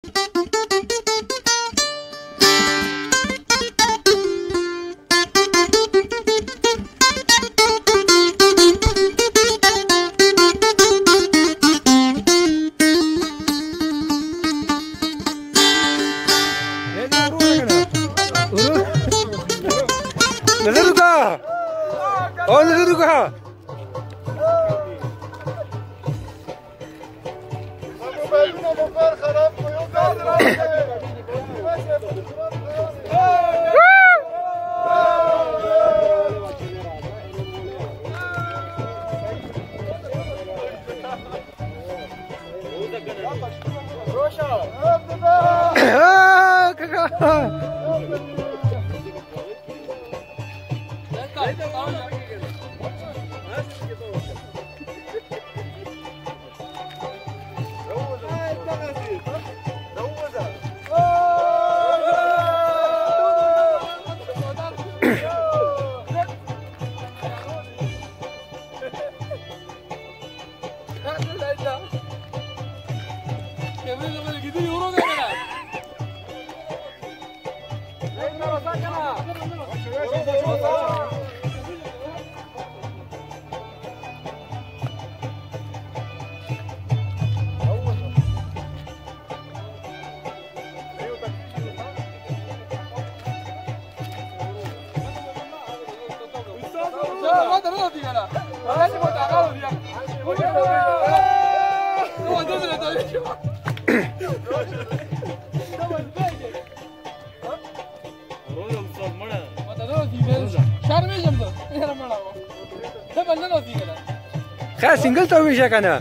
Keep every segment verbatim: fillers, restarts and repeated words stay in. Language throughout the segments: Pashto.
نزلوكا او نزلوكا خلاص سنگل تو میشه کنه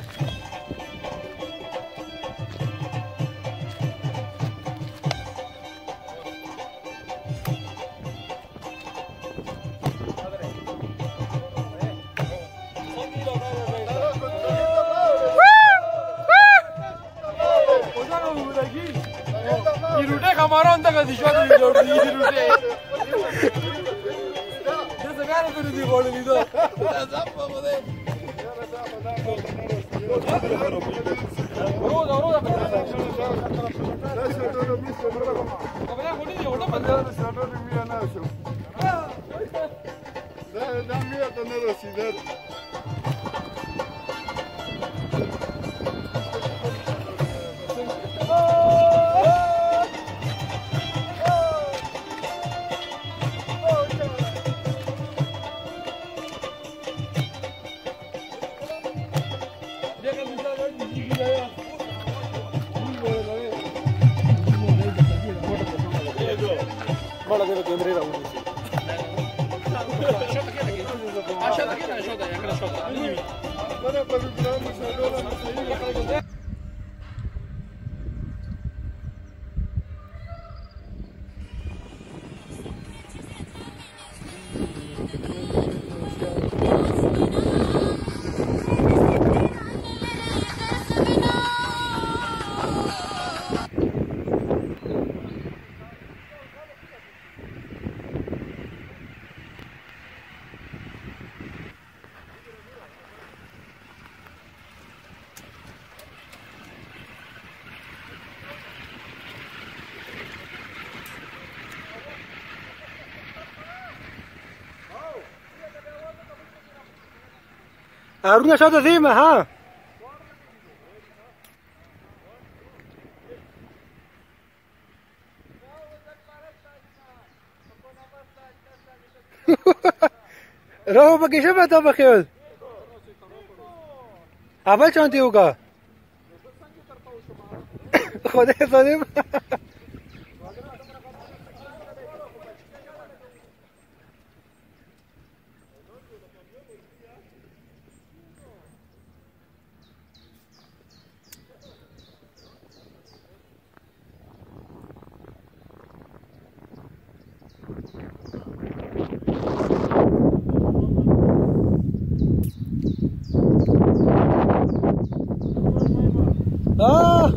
Irude kamaran da kadi şuan irude irude. Ne sefer bir irude golü video. Zappa bu de. Roda roda. Kabaya golü diyor orada bende. Da da mira tener osidad. Bala de câmera era unul. Așa da kina shoda ya kana shoda. Bana programı söylüyorlar. Aruna شاطة ذيمة ها راهو باقي شبه بخيول عبال شانتي होगा خدا صديم آه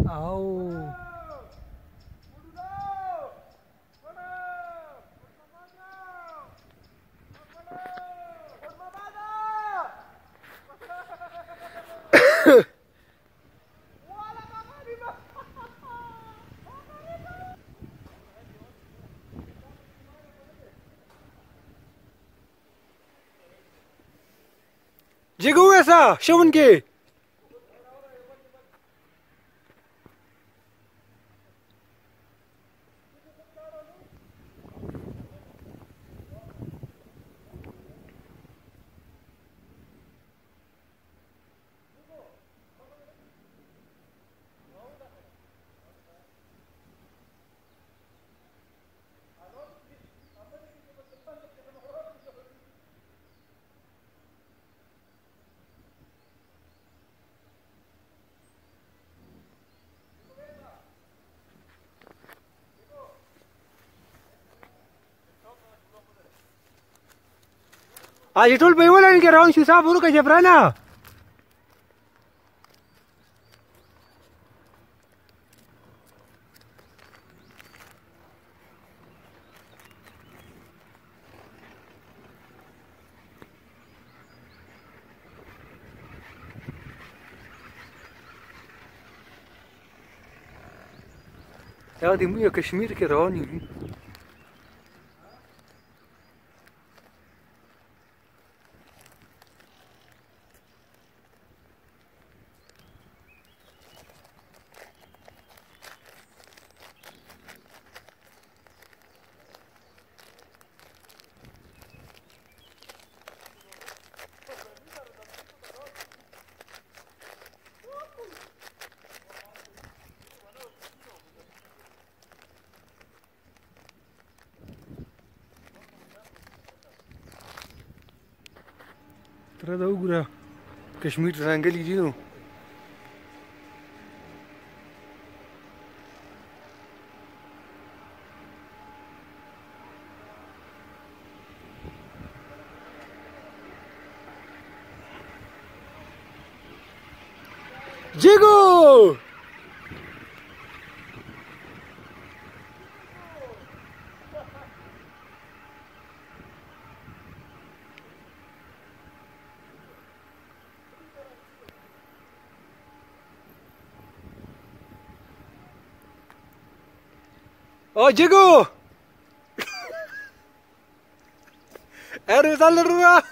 Au. Jigu esa, shawun ke. Aji ټول په یو لړ کې روان شو صاحب ورکه جبرانه یا دې موږ کشمیر کې روان یو ترى دا وګوره کشمیر ځنګلي دي نو جيجو Oh, Jigu! Eres al